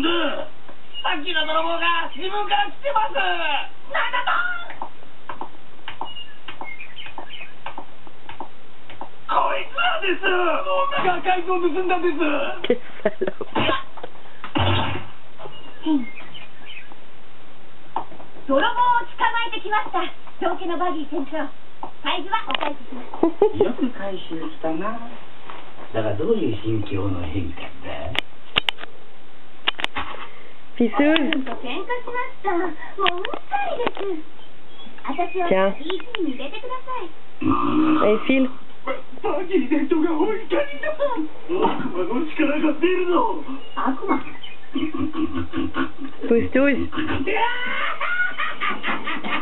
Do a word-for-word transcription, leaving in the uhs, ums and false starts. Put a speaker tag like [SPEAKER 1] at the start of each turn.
[SPEAKER 1] なんだ。さっきの泥棒が自分から来てます。なんだと。こいつらです。ガカイトを盗んだんです。
[SPEAKER 2] 泥棒を捕まえてきました。道家のバギー船長、サイズはお返しします。
[SPEAKER 3] よく回収したな。だがどういう心境の変化だ。
[SPEAKER 2] ピスーズと喧嘩しました。もううるさいです。私を イージー に入れてください。
[SPEAKER 4] え、フィル。
[SPEAKER 1] バギーデッドがお怒りだ。悪魔の力が出るぞ。
[SPEAKER 2] 悪魔。
[SPEAKER 4] トゥイストゥイス。